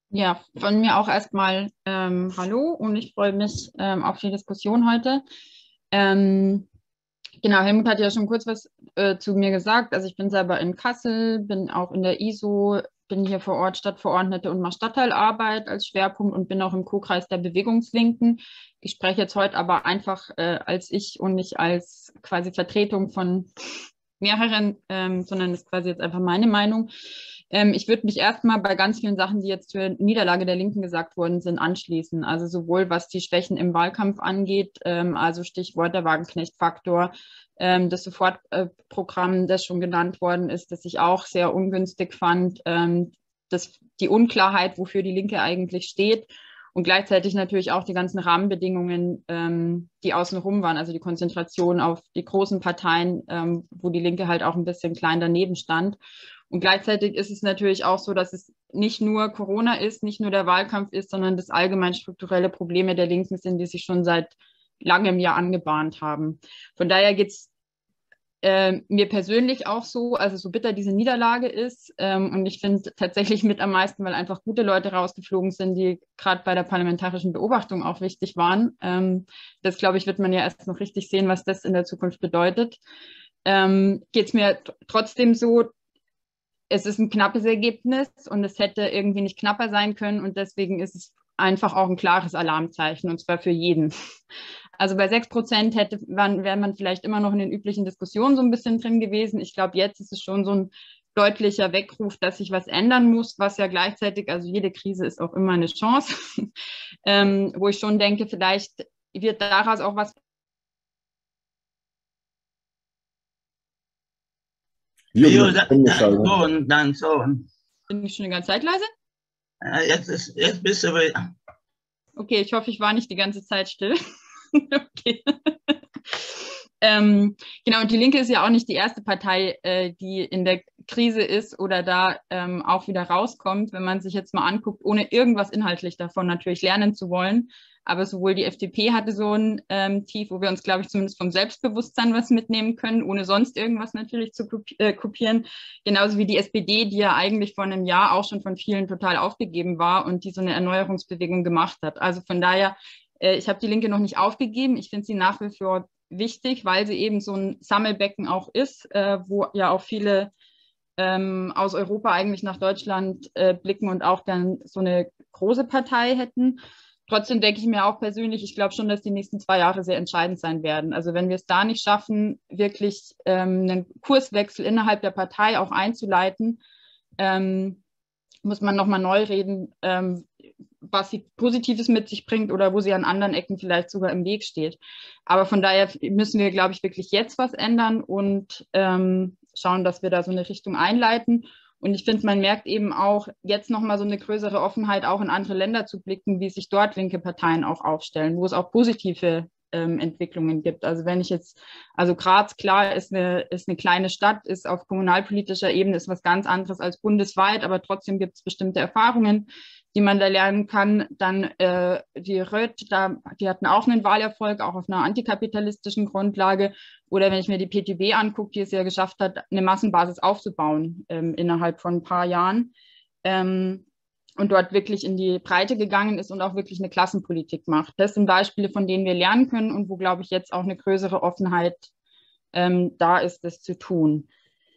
Ja, von mir auch erstmal hallo und ich freue mich auf die Diskussion heute. Ähm, genau, Helmut hat ja schon kurz was zu mir gesagt. Also ich bin selber in Kassel, bin auch in der ISO, bin hier vor Ort Stadtverordnete und mache Stadtteilarbeit als Schwerpunkt und bin auch im Co-Kreis der Bewegungslinken. Ich spreche jetzt heute aber einfach als ich und nicht als quasi Vertretung von mehreren, sondern ist quasi jetzt einfach meine Meinung. Ich würde mich erstmal bei ganz vielen Sachen, die jetzt zur Niederlage der Linken gesagt worden sind, anschließen. Also sowohl was die Schwächen im Wahlkampf angeht, also Stichwort der Wagenknecht-Faktor, das Sofortprogramm, das schon genannt worden ist, das ich auch sehr ungünstig fand, die Unklarheit, wofür die Linke eigentlich steht und gleichzeitig natürlich auch die ganzen Rahmenbedingungen, die außenrum waren, also die Konzentration auf die großen Parteien, wo die Linke halt auch ein bisschen klein daneben stand. Und gleichzeitig ist es natürlich auch so, dass es nicht nur Corona ist, nicht nur der Wahlkampf ist, sondern das allgemein strukturelle Probleme der Linken sind, die sich schon seit langem Jahr angebahnt haben. Von daher geht es mir persönlich auch so, also so bitter diese Niederlage ist. Und ich finde tatsächlich mit am meisten, weil einfach gute Leute rausgeflogen sind, die gerade bei der parlamentarischen Beobachtung auch wichtig waren. Das, glaube ich, wird man ja erst noch richtig sehen, was das in der Zukunft bedeutet. Geht es mir trotzdem so, es ist ein knappes Ergebnis und es hätte irgendwie nicht knapper sein können und deswegen ist es einfach auch ein klares Alarmzeichen und zwar für jeden. Also bei 6% wäre man vielleicht immer noch in den üblichen Diskussionen so ein bisschen drin gewesen. Ich glaube, jetzt ist es schon so ein deutlicher Weckruf, dass sich was ändern muss, was ja gleichzeitig, also jede Krise ist auch immer eine Chance, wo ich schon denke, vielleicht wird daraus auch was. Jo, du Jo, bist umgeschaltet. dann so. Bin ich schon die ganze Zeit leise? Jetzt bist du wieder. Okay, ich hoffe, ich war nicht die ganze Zeit still. Okay. Genau, und die Linke ist ja auch nicht die erste Partei, die in der Krise ist oder da auch wieder rauskommt, wenn man sich jetzt mal anguckt, ohne irgendwas inhaltlich davon natürlich lernen zu wollen. Aber sowohl die FDP hatte so ein Tief, wo wir uns, glaube ich, zumindest vom Selbstbewusstsein was mitnehmen können, ohne sonst irgendwas natürlich zu kopieren. Genauso wie die SPD, die ja eigentlich vor einem Jahr auch schon von vielen total aufgegeben war und die so eine Erneuerungsbewegung gemacht hat. Also von daher, ich habe die Linke noch nicht aufgegeben. Ich finde sie nach wie vor wichtig, weil sie eben so ein Sammelbecken auch ist, wo ja auch viele aus Europa eigentlich nach Deutschland blicken und auch dann so eine große Partei hätten. Trotzdem denke ich mir auch persönlich, ich glaube schon, dass die nächsten 2 Jahre sehr entscheidend sein werden. Also wenn wir es da nicht schaffen, wirklich einen Kurswechsel innerhalb der Partei auch einzuleiten, muss man nochmal neu reden, was sie Positives mit sich bringt oder wo sie an anderen Ecken vielleicht sogar im Weg steht. Aber von daher müssen wir, glaube ich, wirklich jetzt was ändern und schauen, dass wir da so eine Richtung einleiten. Und ich finde, man merkt eben auch jetzt nochmal so eine größere Offenheit, auch in andere Länder zu blicken, wie sich dort linke Parteien auch aufstellen, wo es auch positive Entwicklungen gibt. Also wenn ich jetzt, also Graz, klar, ist eine kleine Stadt, ist auf kommunalpolitischer Ebene ist was ganz anderes als bundesweit, aber trotzdem gibt es bestimmte Erfahrungen, die man da lernen kann. Dann die Röth, die hatten auch einen Wahlerfolg, auch auf einer antikapitalistischen Grundlage. Oder wenn ich mir die PTB angucke, die es ja geschafft hat, eine Massenbasis aufzubauen innerhalb von ein paar Jahren. Und dort wirklich in die Breite gegangen ist und auch wirklich eine Klassenpolitik macht. Das sind Beispiele, von denen wir lernen können und wo, glaube ich, jetzt auch eine größere Offenheit da ist, das zu tun.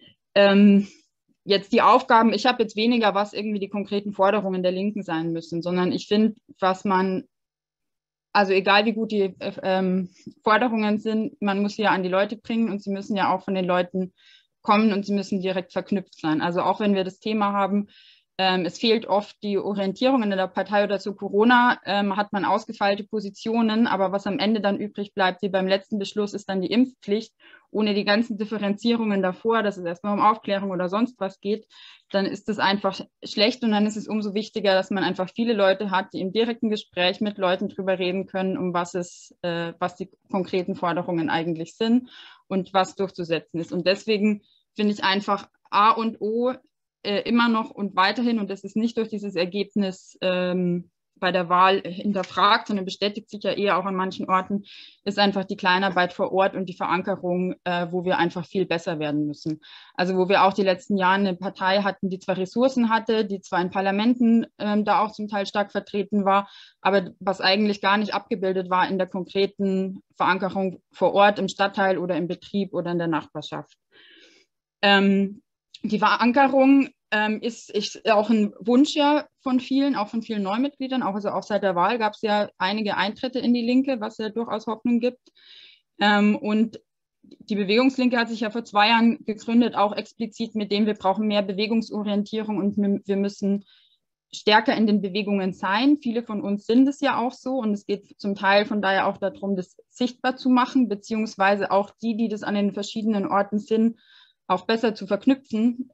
Jetzt die Aufgaben, ich habe jetzt weniger, was irgendwie die konkreten Forderungen der Linken sein müssen, sondern ich finde, was man, also egal wie gut die Forderungen sind, man muss sie ja an die Leute bringen und sie müssen ja auch von den Leuten kommen und sie müssen direkt verknüpft sein. Also auch wenn wir das Thema haben, es fehlt oft die Orientierung in der Partei oder zu Corona, hat man ausgefeilte Positionen, aber was am Ende dann übrig bleibt, wie beim letzten Beschluss, ist dann die Impfpflicht. Ohne die ganzen Differenzierungen davor, dass es erstmal um Aufklärung oder sonst was geht, dann ist das einfach schlecht und dann ist es umso wichtiger, dass man einfach viele Leute hat, die im direkten Gespräch mit Leuten drüber reden können, was die konkreten Forderungen eigentlich sind und was durchzusetzen ist. Und deswegen finde ich einfach A und O immer noch und weiterhin, und das ist nicht durch dieses Ergebnis bei der Wahl hinterfragt, sondern bestätigt sich ja eher auch an manchen Orten, ist einfach die Kleinarbeit vor Ort und die Verankerung, wo wir einfach viel besser werden müssen. Also wo wir auch die letzten Jahre eine Partei hatten, die zwar Ressourcen hatte, die zwar in Parlamenten da auch zum Teil stark vertreten war, aber was eigentlich gar nicht abgebildet war in der konkreten Verankerung vor Ort im Stadtteil oder im Betrieb oder in der Nachbarschaft. Die Verankerung ist auch ein Wunsch ja von vielen, auch von vielen Neumitgliedern. Auch seit der Wahl gab es ja einige Eintritte in die Linke, was ja durchaus Hoffnung gibt. Und die Bewegungslinke hat sich ja vor 2 Jahren gegründet, auch explizit mit dem, wir brauchen mehr Bewegungsorientierung und wir müssen stärker in den Bewegungen sein. Viele von uns sind es ja auch so und es geht zum Teil von daher auch darum, das sichtbar zu machen, beziehungsweise auch die das an den verschiedenen Orten sind, auch besser zu verknüpfen.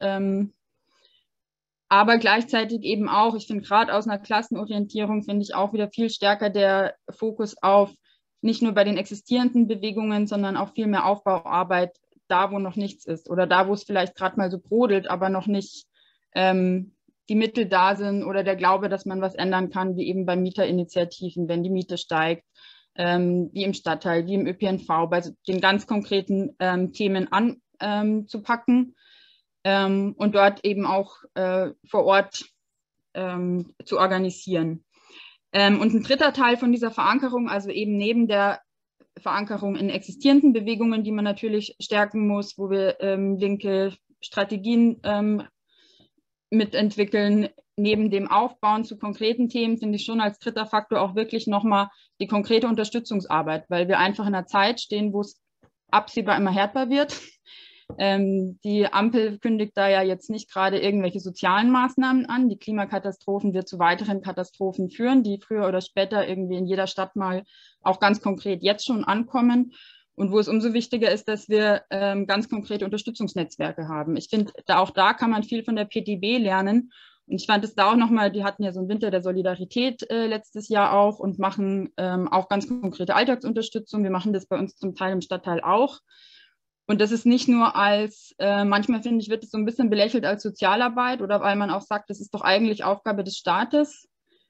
Aber gleichzeitig eben auch, ich finde gerade aus einer Klassenorientierung, finde ich auch wieder viel stärker der Fokus auf nicht nur bei den existierenden Bewegungen, sondern auch viel mehr Aufbauarbeit da, wo noch nichts ist oder da, wo es vielleicht gerade mal so brodelt, aber noch nicht die Mittel da sind oder der Glaube, dass man was ändern kann, wie eben bei Mieterinitiativen, wenn die Miete steigt, wie im Stadtteil, wie im ÖPNV, bei den ganz konkreten Themen anzupacken. Und dort eben auch vor Ort zu organisieren. Und ein dritter Teil von dieser Verankerung, also eben neben der Verankerung in existierenden Bewegungen, die man natürlich stärken muss, wo wir linke Strategien mitentwickeln, neben dem Aufbauen zu konkreten Themen, finde ich schon als dritter Faktor auch wirklich nochmal die konkrete Unterstützungsarbeit, weil wir einfach in einer Zeit stehen, wo es absehbar immer härter wird. Die Ampel kündigt da ja jetzt nicht gerade irgendwelche sozialen Maßnahmen an. Die Klimakatastrophen wird zu weiteren Katastrophen führen, die früher oder später irgendwie in jeder Stadt mal auch ganz konkret jetzt schon ankommen. Und wo es umso wichtiger ist, dass wir ganz konkrete Unterstützungsnetzwerke haben. Ich finde, auch da kann man viel von der PTB lernen. Und ich fand es da auch nochmal, die hatten ja so einen Winter der Solidarität letztes Jahr auch und machen auch ganz konkrete Alltagsunterstützung. Wir machen das bei uns zum Teil im Stadtteil auch. Und das ist nicht nur als, manchmal finde ich, wird es so ein bisschen belächelt als Sozialarbeit oder weil man auch sagt, das ist doch eigentlich Aufgabe des Staates,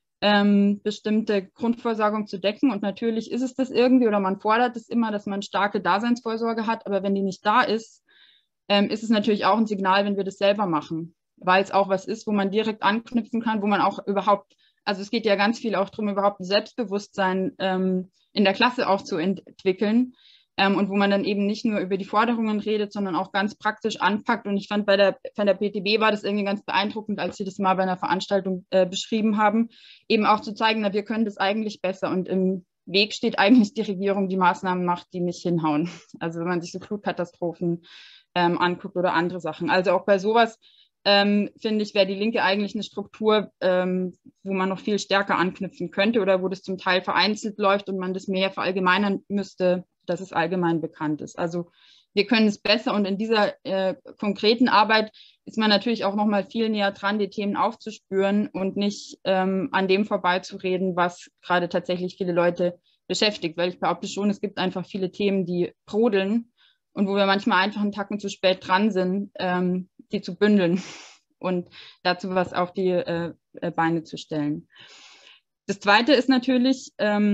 bestimmte Grundversorgung zu decken. Und natürlich ist es das irgendwie oder man fordert es immer, dass man starke Daseinsvorsorge hat. Aber wenn die nicht da ist, ist es natürlich auch ein Signal, wenn wir das selber machen, weil es auch was ist, wo man direkt anknüpfen kann, wo man auch überhaupt, also es geht ja ganz viel auch darum, überhaupt ein Selbstbewusstsein in der Klasse auch zu entwickeln. Und wo man dann eben nicht nur über die Forderungen redet, sondern auch ganz praktisch anpackt. Und ich fand, von der PTB war das irgendwie ganz beeindruckend, als sie das mal bei einer Veranstaltung beschrieben haben, eben auch zu zeigen, na, wir können das eigentlich besser. Und im Weg steht eigentlich die Regierung, die Maßnahmen macht, die nicht hinhauen. Also wenn man sich so Flutkatastrophen anguckt oder andere Sachen. Also auch bei sowas, finde ich, wäre die Linke eigentlich eine Struktur, wo man noch viel stärker anknüpfen könnte oder wo das zum Teil vereinzelt läuft und man das mehr verallgemeinern müsste, dass es allgemein bekannt ist. Also wir können es besser und in dieser konkreten Arbeit ist man natürlich auch noch mal viel näher dran, die Themen aufzuspüren und nicht an dem vorbeizureden, was gerade tatsächlich viele Leute beschäftigt, weil ich behaupte schon, es gibt einfach viele Themen, die brodeln und wo wir manchmal einfach einen Tacken zu spät dran sind, die zu bündeln und dazu was auf die Beine zu stellen. Das Zweite ist natürlich,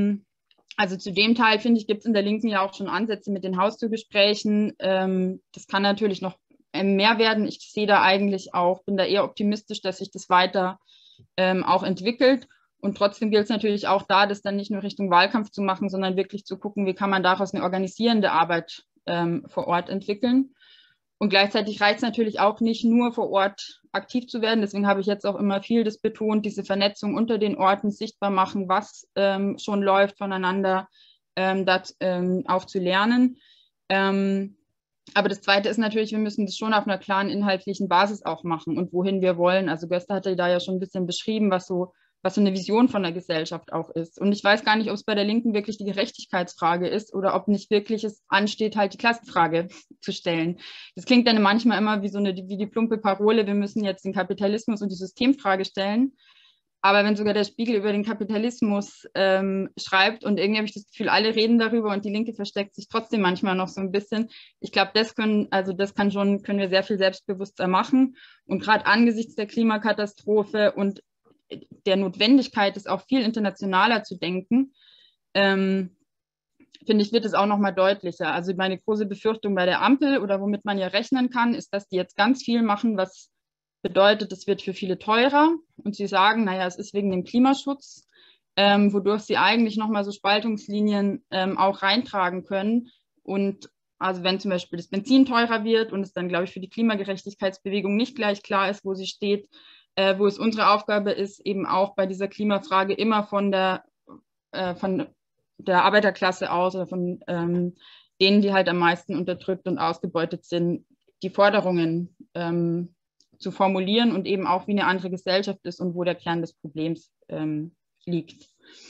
also zu dem Teil, finde ich, gibt es in der Linken ja auch schon Ansätze mit den Haustürgesprächen. Das kann natürlich noch mehr werden. Ich sehe da eigentlich auch, bin da eher optimistisch, dass sich das weiter auch entwickelt. Und trotzdem gilt es natürlich auch da, das dann nicht nur Richtung Wahlkampf zu machen, sondern wirklich zu gucken, wie kann man daraus eine organisierende Arbeit vor Ort entwickeln. Und gleichzeitig reicht es natürlich auch nicht nur vor Ort aktiv zu werden. Deswegen habe ich jetzt auch immer viel das betont, diese Vernetzung unter den Orten sichtbar machen, was schon läuft voneinander, auch zu lernen. Aber das Zweite ist natürlich, wir müssen das schon auf einer klaren inhaltlichen Basis auch machen und wohin wir wollen. Also Gösta hatte da ja schon ein bisschen beschrieben, was so eine Vision von der Gesellschaft auch ist. Und ich weiß gar nicht, ob es bei der Linken wirklich die Gerechtigkeitsfrage ist oder ob nicht wirklich es ansteht, halt die Klassenfrage zu stellen. Das klingt dann manchmal immer wie die plumpe Parole, wir müssen jetzt den Kapitalismus und die Systemfrage stellen. Aber wenn sogar der Spiegel über den Kapitalismus schreibt und irgendwie habe ich das Gefühl, alle reden darüber und die Linke versteckt sich trotzdem manchmal noch so ein bisschen. Ich glaube, können wir sehr viel selbstbewusster machen. Und gerade angesichts der Klimakatastrophe und der Notwendigkeit, es auch viel internationaler zu denken, finde ich, wird es auch nochmal deutlicher. Also meine große Befürchtung bei der Ampel oder womit man ja rechnen kann, ist, dass die jetzt ganz viel machen, was bedeutet, es wird für viele teurer. Und sie sagen, naja, es ist wegen dem Klimaschutz, wodurch sie eigentlich nochmal so Spaltungslinien auch reintragen können. Und also wenn zum Beispiel das Benzin teurer wird und es dann, glaube ich, für die Klimagerechtigkeitsbewegung nicht gleich klar ist, wo sie steht, wo es unsere Aufgabe ist, eben auch bei dieser Klimafrage immer von der Arbeiterklasse aus oder von denen, die halt am meisten unterdrückt und ausgebeutet sind, die Forderungen zu formulieren und eben auch, wie eine andere Gesellschaft ist und wo der Kern des Problems liegt.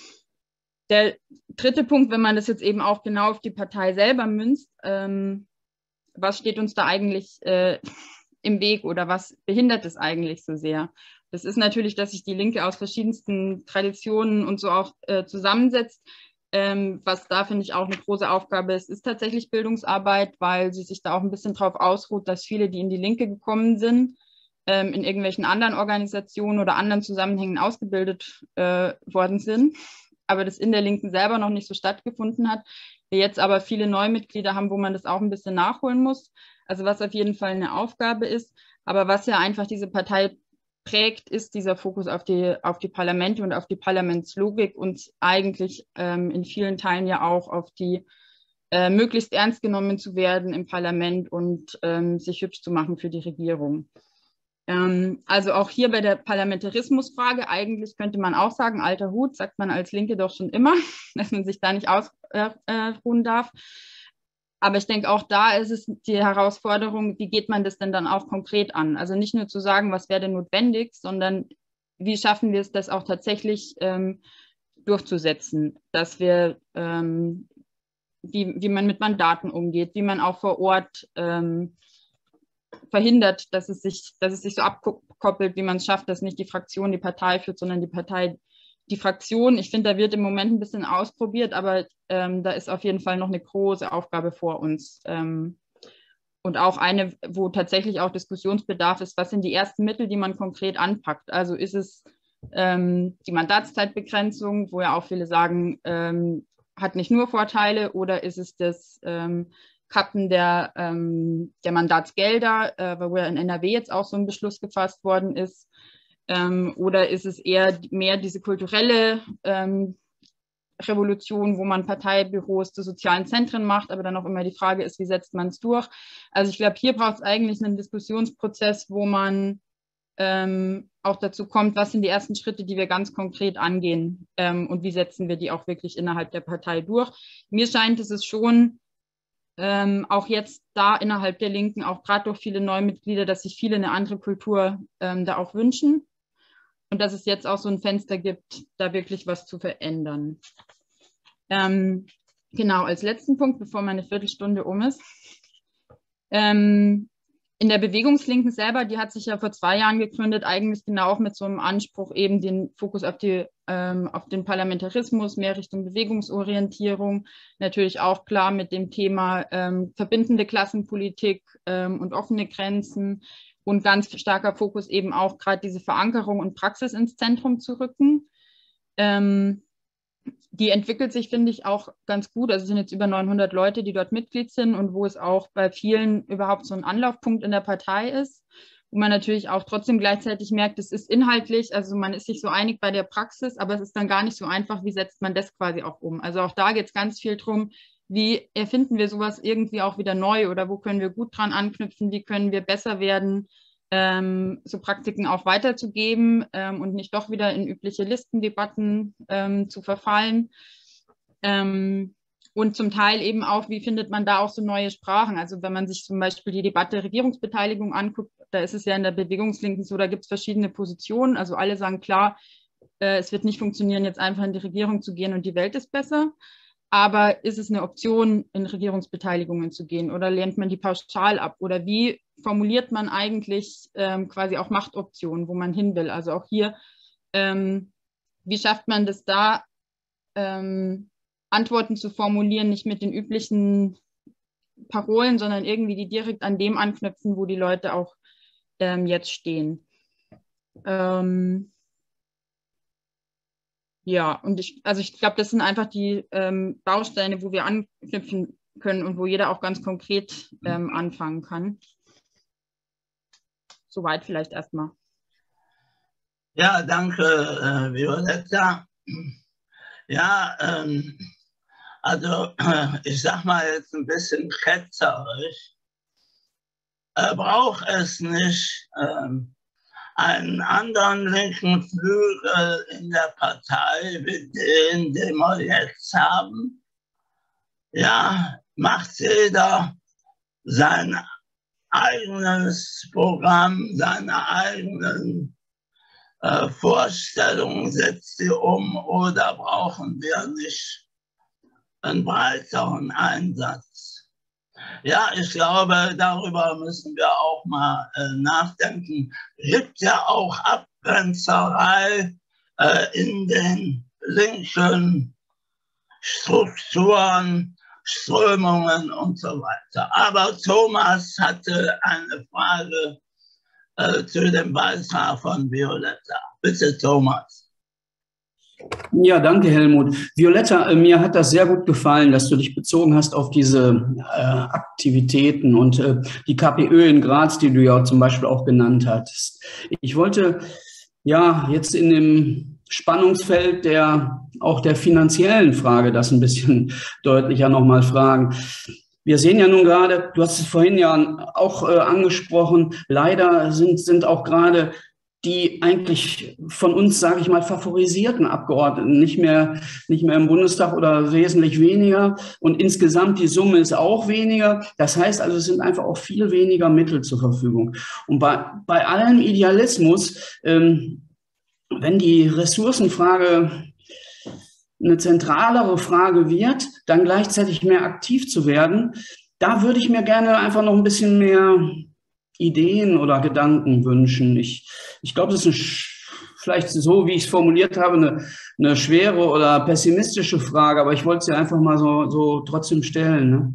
Der dritte Punkt, wenn man das jetzt eben auch genau auf die Partei selber münzt, was steht uns da eigentlich im Weg oder was behindert es eigentlich so sehr? Das ist natürlich, dass sich die Linke aus verschiedensten Traditionen und so auch zusammensetzt. Was da, finde ich, auch eine große Aufgabe ist, ist tatsächlich Bildungsarbeit, weil sie sich da auch ein bisschen drauf ausruht, dass viele, die in die Linke gekommen sind, in irgendwelchen anderen Organisationen oder anderen Zusammenhängen ausgebildet worden sind, aber das in der Linken selber noch nicht so stattgefunden hat. Wir jetzt aber viele Neumitglieder haben, wo man das auch ein bisschen nachholen muss. Also was auf jeden Fall eine Aufgabe ist, aber was ja einfach diese Partei prägt, ist dieser Fokus auf die Parlamente und auf die Parlamentslogik und eigentlich in vielen Teilen ja auch auf die möglichst ernst genommen zu werden im Parlament und sich hübsch zu machen für die Regierung. Also auch hier bei der Parlamentarismusfrage, eigentlich könnte man auch sagen, alter Hut, sagt man als Linke doch schon immer, dass man sich da nicht ausruhen darf. Aber ich denke, auch da ist es die Herausforderung, wie geht man das denn dann auch konkret an? Also nicht nur zu sagen, was wäre denn notwendig, sondern wie schaffen wir es, das auch tatsächlich durchzusetzen, dass wir, wie man mit Mandaten umgeht, wie man auch vor Ort verhindert, dass es sich so abkoppelt, wie man es schafft, dass nicht die Fraktion die Partei führt, sondern die Partei die Fraktion. Ich finde, da wird im Moment ein bisschen ausprobiert, aber da ist auf jeden Fall noch eine große Aufgabe vor uns. Und auch eine, wo tatsächlich auch Diskussionsbedarf ist, was sind die ersten Mittel, die man konkret anpackt. Also ist es die Mandatszeitbegrenzung, wo ja auch viele sagen, hat nicht nur Vorteile, oder ist es das Kappen der Mandatsgelder, wo ja in NRW jetzt auch so ein Beschluss gefasst worden ist, oder ist es eher mehr diese kulturelle Revolution, wo man Parteibüros zu sozialen Zentren macht, aber dann auch immer die Frage ist, wie setzt man es durch? Also ich glaube, hier braucht es eigentlich einen Diskussionsprozess, wo man auch dazu kommt, was sind die ersten Schritte, die wir ganz konkret angehen und wie setzen wir die auch wirklich innerhalb der Partei durch. Mir scheint es schon auch jetzt da innerhalb der Linken, auch gerade durch viele Neumitglieder, dass sich viele eine andere Kultur da auch wünschen und dass es jetzt auch so ein Fenster gibt, da wirklich was zu verändern. Genau, als letzten Punkt, bevor meine Viertelstunde um ist. In der Bewegungslinken selber, die hat sich ja vor 2 Jahren gegründet, eigentlich genau auch mit so einem Anspruch, eben den Fokus auf den Parlamentarismus, mehr Richtung Bewegungsorientierung, natürlich auch klar mit dem Thema verbindende Klassenpolitik und offene Grenzen und ganz starker Fokus eben auch gerade diese Verankerung und Praxis ins Zentrum zu rücken. Die entwickelt sich, finde ich, auch ganz gut. Also es sind jetzt über 900 Leute, die dort Mitglied sind und wo es auch bei vielen überhaupt so ein Anlaufpunkt in der Partei ist, wo man natürlich auch trotzdem gleichzeitig merkt, es ist inhaltlich, also man ist sich so einig bei der Praxis, aber es ist dann gar nicht so einfach, wie setzt man das quasi auch um. Also auch da geht es ganz viel darum, wie erfinden wir sowas irgendwie auch wieder neu oder wo können wir gut dran anknüpfen, wie können wir besser werden, so Praktiken auch weiterzugeben und nicht doch wieder in übliche Listendebatten zu verfallen. Und zum Teil eben auch, wie findet man da auch so neue Sprachen? Also wenn man sich zum Beispiel die Debatte Regierungsbeteiligung anguckt, da ist es ja in der Bewegungslinken so, da gibt es verschiedene Positionen. Also alle sagen klar, es wird nicht funktionieren, jetzt einfach in die Regierung zu gehen und die Welt ist besser. Aber ist es eine Option, in Regierungsbeteiligungen zu gehen, oder lehnt man die pauschal ab? Oder wie formuliert man eigentlich quasi auch Machtoptionen, wo man hin will? Also auch hier, wie schafft man das da, Antworten zu formulieren, nicht mit den üblichen Parolen, sondern irgendwie die direkt an dem anknüpfen, wo die Leute auch jetzt stehen. Ja, und ich glaube, das sind einfach die Bausteine, wo wir anknüpfen können und wo jeder auch ganz konkret anfangen kann. Soweit vielleicht erstmal. Ja, danke, Violetta. Ja, also ich sag mal jetzt ein bisschen ketzerisch. Braucht es nicht einen anderen linken Flügel in der Partei wie den wir jetzt haben? Ja, macht jeder sein eigenes Programm, seine eigenen Vorstellungen, setzt sie um, oder brauchen wir nicht einen breiteren Einsatz? Ja, ich glaube, darüber müssen wir auch mal nachdenken. Es gibt ja auch Abgrenzerei in den linken Strukturen, Strömungen und so weiter. Aber Thomas hatte eine Frage zu dem Beitrag von Violetta. Bitte, Thomas. Ja, danke, Helmut. Violetta, mir hat das sehr gut gefallen, dass du dich bezogen hast auf diese Aktivitäten und die KPÖ in Graz, die du ja zum Beispiel auch genannt hattest. Ich wollte ja jetzt in dem Spannungsfeld auch der finanziellen Frage das ein bisschen deutlicher nochmal fragen. Wir sehen ja nun gerade, du hast es vorhin ja auch angesprochen, leider sind auch gerade die eigentlich von uns, sage ich mal, favorisierten Abgeordneten nicht mehr im Bundestag oder wesentlich weniger. Und insgesamt die Summe ist auch weniger. Das heißt also, es sind einfach auch viel weniger Mittel zur Verfügung. Und bei allem Idealismus, wenn die Ressourcenfrage eine zentralere Frage wird, dann gleichzeitig mehr aktiv zu werden, da würde ich mir gerne einfach noch ein bisschen mehr Ideen oder Gedanken wünschen. Ich glaube, das ist vielleicht so, wie ich es formuliert habe, eine schwere oder pessimistische Frage, aber ich wollte sie einfach mal so trotzdem stellen. Ne?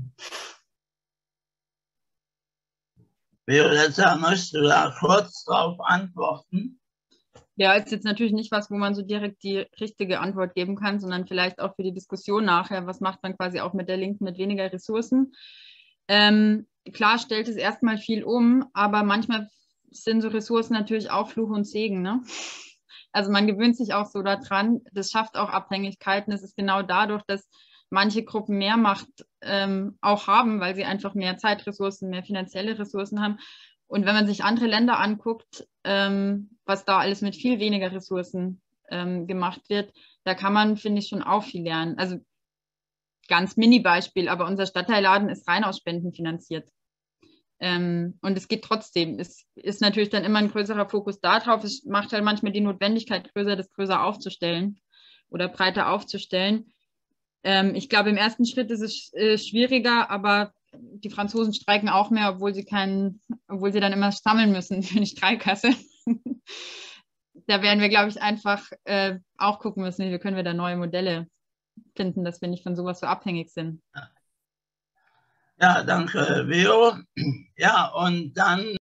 Violetta, möchtest du da kurz darauf antworten? Ja, ist jetzt natürlich nicht was, wo man so direkt die richtige Antwort geben kann, sondern vielleicht auch für die Diskussion nachher, was macht man quasi auch mit der Linken mit weniger Ressourcen. Klar stellt es erstmal viel um, aber manchmal sind so Ressourcen natürlich auch Fluch und Segen. Ne? Also man gewöhnt sich auch so daran, das schafft auch Abhängigkeiten. Es ist genau dadurch, dass manche Gruppen mehr Macht auch haben, weil sie einfach mehr Zeitressourcen, mehr finanzielle Ressourcen haben. Und wenn man sich andere Länder anguckt, was da alles mit viel weniger Ressourcen gemacht wird, da kann man, finde ich, schon auch viel lernen. Also ganz Mini-Beispiel, aber unser Stadtteilladen ist rein aus Spenden finanziert. Und es geht trotzdem. Es ist natürlich dann immer ein größerer Fokus darauf. Es macht halt manchmal die Notwendigkeit größer, das größer aufzustellen oder breiter aufzustellen. Ich glaube, im ersten Schritt ist es schwieriger, aber die Franzosen streiken auch mehr, obwohl sie dann immer sammeln müssen für die Streikkasse. Da werden wir, glaube ich, einfach auch gucken müssen, wie können wir da neue Modelle finden, dass wir nicht von sowas so abhängig sind. Ja, danke, Vio. Ja, und dann